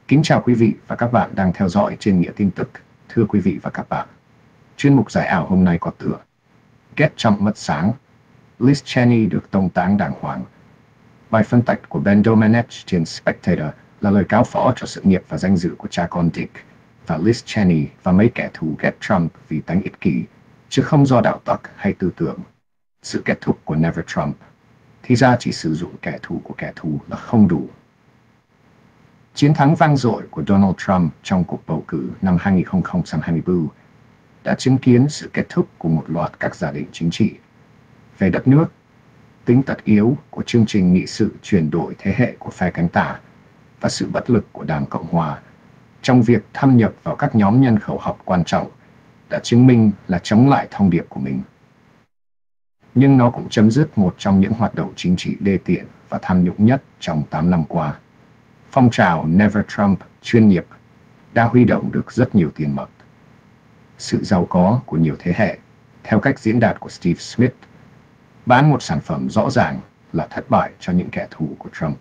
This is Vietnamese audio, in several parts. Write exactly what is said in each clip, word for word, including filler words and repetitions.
Kính chào quý vị và các bạn đang theo dõi trên Nghĩa Tin Tức. Thưa quý vị và các bạn, chuyên mục giải ảo hôm nay có tựa Get Trump mất sáng, Liz Cheney được tống táng đàng hoàng. Bài phân tích của Ben Domenech trên Spectator là lời cáo phó cho sự nghiệp và danh dự của cha con Dick và Liz Cheney và mấy kẻ thù ghét Trump vì tánh ích kỷ, chứ không do đạo tặc hay tư tưởng. Sự kết thúc của Never Trump. Thì ra chỉ sử dụng kẻ thù của kẻ thù là không đủ. Chiến thắng vang dội của Donald Trump trong cuộc bầu cử năm hai không hai tư đã chứng kiến sự kết thúc của một loạt các giả định chính trị về đất nước, tính tất yếu của chương trình nghị sự chuyển đổi thế hệ của phe cánh tả và sự bất lực của Đảng Cộng Hòa trong việc thâm nhập vào các nhóm nhân khẩu học quan trọng đã chứng minh là chống lại thông điệp của mình. Nhưng nó cũng chấm dứt một trong những hoạt động chính trị đê tiện và tham nhũng nhất trong tám năm qua. Phong trào Never Trump chuyên nghiệp đã huy động được rất nhiều tiền mật. Sự giàu có của nhiều thế hệ, theo cách diễn đạt của Steve Smith, bán một sản phẩm rõ ràng là thất bại cho những kẻ thù của Trump.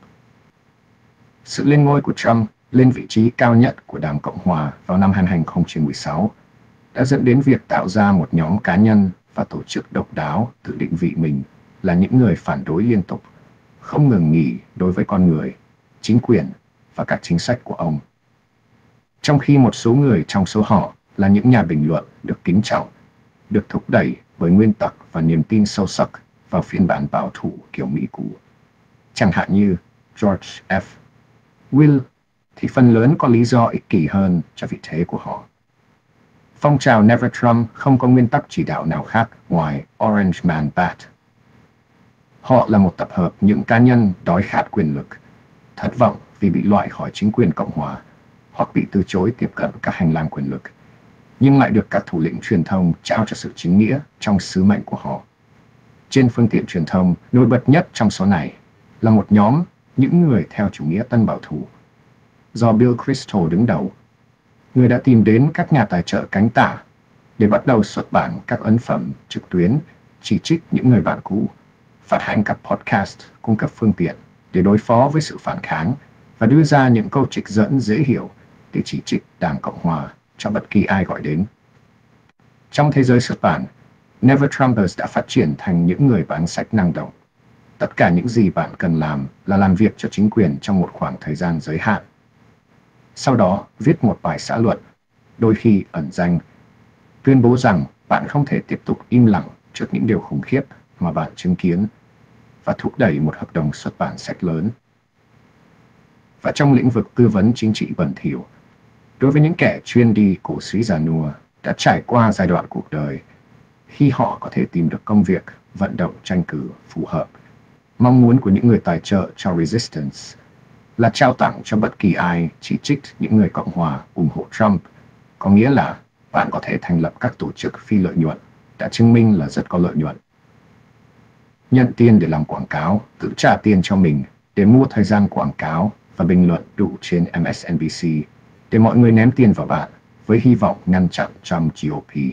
Sự lên ngôi của Trump lên vị trí cao nhất của Đảng Cộng Hòa vào năm hai không một sáu đã dẫn đến việc tạo ra một nhóm cá nhân và tổ chức độc đáo tự định vị mình là những người phản đối liên tục, không ngừng nghỉ đối với con người, chính quyền và các chính sách của ông. Trong khi một số người trong số họ là những nhà bình luận được kính trọng, được thúc đẩy bởi nguyên tắc và niềm tin sâu sắc vào phiên bản bảo thủ kiểu Mỹ cũ. Chẳng hạn như George F. Will thì phần lớn có lý do ích kỷ hơn cho vị thế của họ. Phong trào Never Trump không có nguyên tắc chỉ đạo nào khác ngoài Orange Man Bat. Họ là một tập hợp những cá nhân đói khát quyền lực, thất vọng vì bị loại khỏi chính quyền Cộng Hòa hoặc bị từ chối tiếp cận các hành lang quyền lực, nhưng lại được các thủ lĩnh truyền thông trao cho sự chính nghĩa trong sứ mệnh của họ. Trên phương tiện truyền thông, nổi bật nhất trong số này là một nhóm những người theo chủ nghĩa tân bảo thủ do Bill Kristol đứng đầu. Người đã tìm đến các nhà tài trợ cánh tả để bắt đầu xuất bản các ấn phẩm trực tuyến chỉ trích những người bạn cũ, phát hành các podcast cung cấp phương tiện để đối phó với sự phản kháng và đưa ra những câu trích dẫn dễ hiểu để chỉ trích Đảng Cộng Hòa cho bất kỳ ai gọi đến. Trong thế giới xuất bản, Never Trumpers đã phát triển thành những người bán sách năng động. Tất cả những gì bạn cần làm là làm việc cho chính quyền trong một khoảng thời gian giới hạn. Sau đó, viết một bài xã luận, đôi khi ẩn danh, tuyên bố rằng bạn không thể tiếp tục im lặng trước những điều khủng khiếp mà bạn chứng kiến và thúc đẩy một hợp đồng xuất bản sách lớn. Và trong lĩnh vực tư vấn chính trị bẩn thỉu, đối với những kẻ chuyên đi cổ súy già nua đã trải qua giai đoạn cuộc đời khi họ có thể tìm được công việc vận động tranh cử phù hợp, mong muốn của những người tài trợ cho Resistance là trao tặng cho bất kỳ ai chỉ trích những người Cộng Hòa ủng hộ Trump, có nghĩa là bạn có thể thành lập các tổ chức phi lợi nhuận đã chứng minh là rất có lợi nhuận. Nhận tiền để làm quảng cáo, tự trả tiền cho mình để mua thời gian quảng cáo và bình luận đủ trên em ét en bê xê để mọi người ném tiền vào bạn với hy vọng ngăn chặn Trump giê ô pê.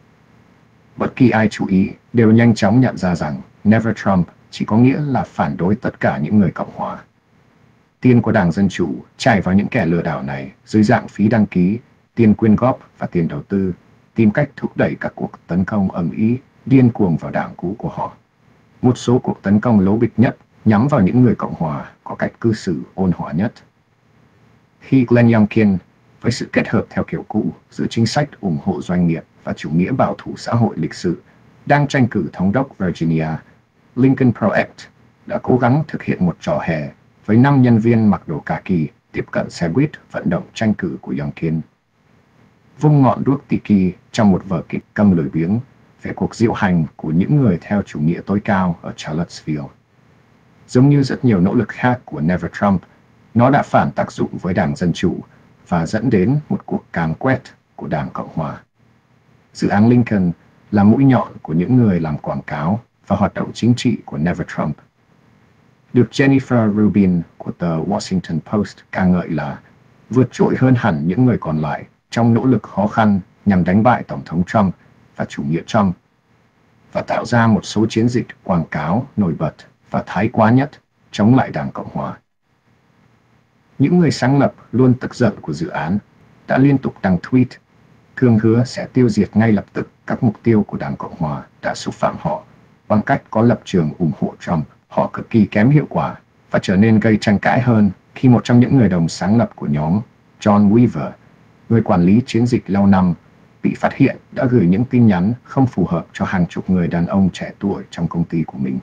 Bất kỳ ai chú ý đều nhanh chóng nhận ra rằng Never Trump chỉ có nghĩa là phản đối tất cả những người Cộng Hòa. Tiền của Đảng Dân Chủ chảy vào những kẻ lừa đảo này dưới dạng phí đăng ký, tiền quyên góp và tiền đầu tư, tìm cách thúc đẩy các cuộc tấn công ầm ĩ, điên cuồng vào đảng cũ của họ. Một số cuộc tấn công lố bịch nhất nhắm vào những người Cộng Hòa có cách cư xử ôn hòa nhất. Khi Glenn Youngkin, với sự kết hợp theo kiểu cũ giữa chính sách ủng hộ doanh nghiệp và chủ nghĩa bảo thủ xã hội lịch sự, đang tranh cử thống đốc Virginia, Lincoln Pro Act đã cố gắng thực hiện một trò hề với năm nhân viên mặc đồ kaki tiếp cận xe buýt vận động tranh cử của Youngkin. Vung ngọn đuốc tiki trong một vở kịch câm lười biếng về cuộc diễu hành của những người theo chủ nghĩa tối cao ở Charlottesville. Giống như rất nhiều nỗ lực khác của Never Trump, nó đã phản tác dụng với Đảng Dân Chủ và dẫn đến một cuộc càn quét của Đảng Cộng Hòa. Dự án Lincoln là mũi nhọn của những người làm quảng cáo và hoạt động chính trị của Never Trump. Được Jennifer Rubin của tờ Washington Post ca ngợi là vượt trội hơn hẳn những người còn lại trong nỗ lực khó khăn nhằm đánh bại Tổng thống Trump và chủ nghĩa Trump, và tạo ra một số chiến dịch quảng cáo nổi bật và thái quá nhất chống lại Đảng Cộng Hòa. Những người sáng lập luôn tức giận của dự án đã liên tục đăng tweet, thường hứa sẽ tiêu diệt ngay lập tức các mục tiêu của Đảng Cộng Hòa đã xúc phạm họ bằng cách có lập trường ủng hộ Trump. Họ cực kỳ kém hiệu quả và trở nên gây tranh cãi hơn khi một trong những người đồng sáng lập của nhóm, John Weaver, người quản lý chiến dịch lâu năm, bị phát hiện đã gửi những tin nhắn không phù hợp cho hàng chục người đàn ông trẻ tuổi trong công ty của mình.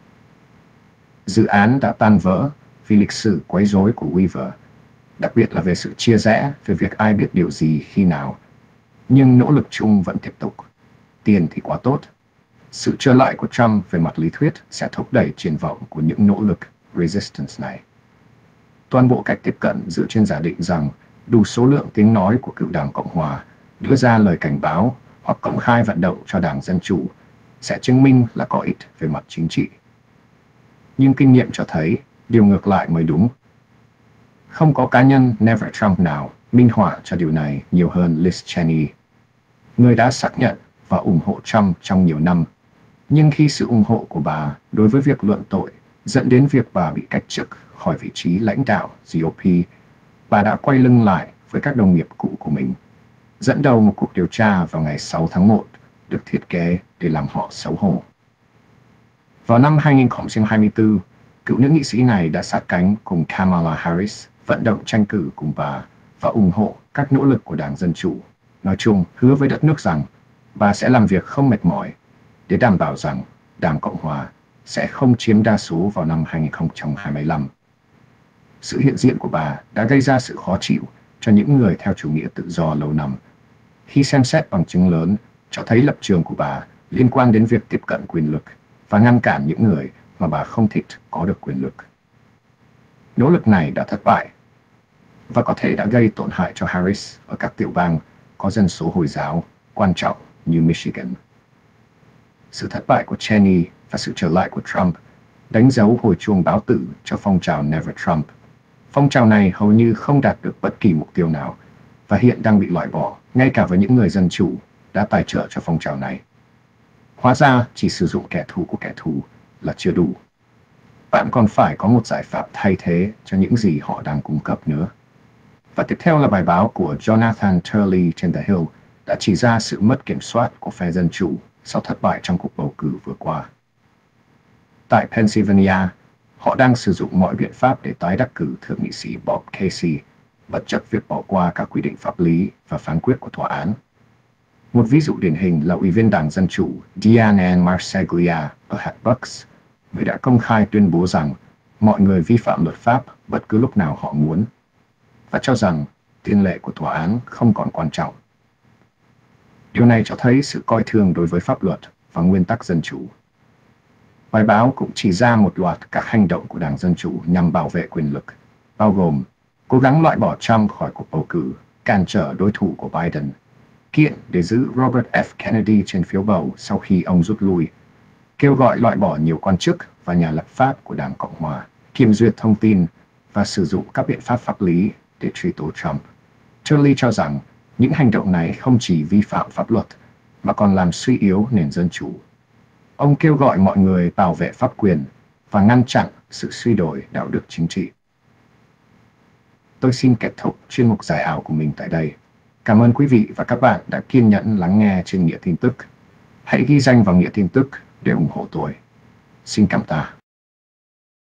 Dự án đã tan vỡ vì lịch sử quấy rối của Weaver, đặc biệt là về sự chia rẽ về việc ai biết điều gì khi nào. Nhưng nỗ lực chung vẫn tiếp tục. Tiền thì quá tốt. Sự trở lại của Trump về mặt lý thuyết sẽ thúc đẩy triển vọng của những nỗ lực resistance này. Toàn bộ cách tiếp cận dựa trên giả định rằng đủ số lượng tiếng nói của cựu Đảng Cộng Hòa đưa ra lời cảnh báo hoặc công khai vận động cho Đảng Dân Chủ sẽ chứng minh là có ích về mặt chính trị. Nhưng kinh nghiệm cho thấy điều ngược lại mới đúng. Không có cá nhân Never Trump nào minh họa cho điều này nhiều hơn Liz Cheney, người đã xác nhận và ủng hộ Trump trong nhiều năm. Nhưng khi sự ủng hộ của bà đối với việc luận tội dẫn đến việc bà bị cách chức khỏi vị trí lãnh đạo G O P, bà đã quay lưng lại với các đồng nghiệp cũ của mình, dẫn đầu một cuộc điều tra vào ngày sáu tháng một được thiết kế để làm họ xấu hổ. Vào năm hai nghìn không trăm hai mươi tư, cựu nữ nghị sĩ này đã sát cánh cùng Kamala Harris vận động tranh cử cùng bà và ủng hộ các nỗ lực của Đảng Dân Chủ. Nói chung, hứa với đất nước rằng bà sẽ làm việc không mệt mỏi để đảm bảo rằng Đảng Cộng Hòa sẽ không chiếm đa số vào năm hai nghìn không trăm hai mươi lăm. Sự hiện diện của bà đã gây ra sự khó chịu cho những người theo chủ nghĩa tự do lâu năm, khi xem xét bằng chứng lớn cho thấy lập trường của bà liên quan đến việc tiếp cận quyền lực và ngăn cản những người mà bà không thích có được quyền lực. Nỗ lực này đã thất bại và có thể đã gây tổn hại cho Harris ở các tiểu bang có dân số Hồi giáo quan trọng như Michigan. Sự thất bại của Cheney và sự trở lại của Trump đánh dấu hồi chuông báo tử cho phong trào Never Trump. Phong trào này hầu như không đạt được bất kỳ mục tiêu nào và hiện đang bị loại bỏ, ngay cả với những người dân chủ đã tài trợ cho phong trào này. Hóa ra chỉ sử dụng kẻ thù của kẻ thù là chưa đủ. Bạn còn phải có một giải pháp thay thế cho những gì họ đang cung cấp nữa. Và tiếp theo là bài báo của Jonathan Turley trên The Hill đã chỉ ra sự mất kiểm soát của phe Dân Chủ sau thất bại trong cuộc bầu cử vừa qua. Tại Pennsylvania, họ đang sử dụng mọi biện pháp để tái đắc cử thượng nghị sĩ Bob Casey, bất chấp việc bỏ qua các quy định pháp lý và phán quyết của tòa án. Một ví dụ điển hình là Ủy viên Đảng Dân Chủ Dianne Marseglia ở hạt Bucks, người đã công khai tuyên bố rằng mọi người vi phạm luật pháp bất cứ lúc nào họ muốn, và cho rằng tiền lệ của tòa án không còn quan trọng. Điều này cho thấy sự coi thường đối với pháp luật và nguyên tắc dân chủ. Bài báo cũng chỉ ra một loạt các hành động của Đảng Dân Chủ nhằm bảo vệ quyền lực, bao gồm cố gắng loại bỏ Trump khỏi cuộc bầu cử, cản trở đối thủ của Biden, kiện để giữ Robert F. Kennedy trên phiếu bầu sau khi ông rút lui, kêu gọi loại bỏ nhiều quan chức và nhà lập pháp của Đảng Cộng Hòa, kiểm duyệt thông tin và sử dụng các biện pháp pháp lý để truy tố Trump. Turley cho rằng những hành động này không chỉ vi phạm pháp luật mà còn làm suy yếu nền dân chủ. Ông kêu gọi mọi người bảo vệ pháp quyền và ngăn chặn sự suy đổi đạo đức chính trị. Tôi xin kết thúc chuyên mục giải ảo của mình tại đây. Cảm ơn quý vị và các bạn đã kiên nhẫn lắng nghe trên Nghĩa Tin Tức. Hãy ghi danh vào Nghĩa Tin Tức để ủng hộ tôi. Xin cảm tạ.